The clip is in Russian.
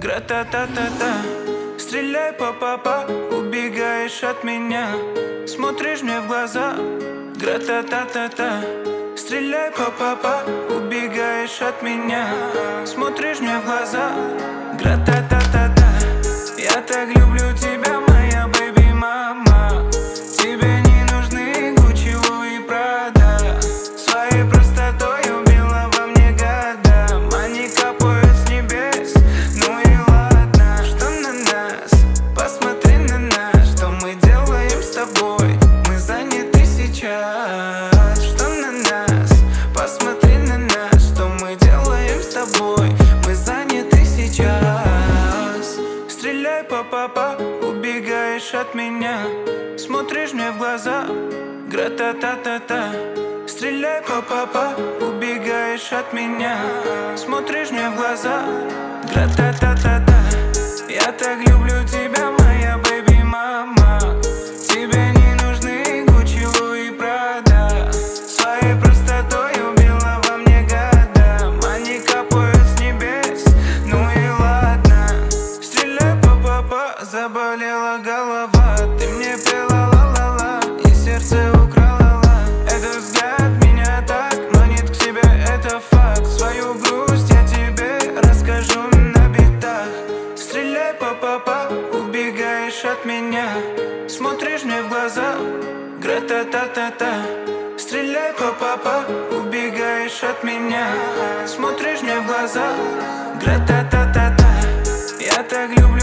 Гра-та-та-та-та. Стреляй, па-па-па, убегаешь от меня, смотришь мне в глаза. Гра-та-та-та-та. Стреляй, па-па-па, убегаешь от меня, смотришь мне в глаза. Гра-та-та-та-та. Я так люблю тебя, моя бэби-мама. Тебе не нужны Гуччи, Луи, Прада. Своей простотой убила во мне года. Они капают с небес, ну и ладно. Что на нас? Посмотри на нас. Что мы делаем с тобой? Мы заняты сейчас. Что на нас? Посмотри на нас. Что мы делаем с тобой? Мы заняты сейчас. Стреляй, па-па-па, убегаешь от меня, смотришь мне в глаза. Гра-та-та-та-та. Стреляй, па-па-па, убегаешь от меня, смотришь мне в глаза. Гра-та-та-та-та. Я так люблю тебя, моя бэби-мама. Тебе не нужны Гуччи, Луи, Прада. Своей простотой убила во мне года. Они капают с небес, ну и ладно. Стреляй, па-па-па, заболела голова. Ты мне пела ла-ла-ла и сердце украла ла. Этот взгляд меня так манит к себе, это факт. Свою грусть я тебе расскажу на битах. Стреляй, па-па-па, убегаешь от меня, смотришь мне в глаза. Гра-та-та-та-та. Стреляй, па-па-па, убегаешь от меня, смотришь мне в глаза. Гра-та-та-та-та. Я так люблю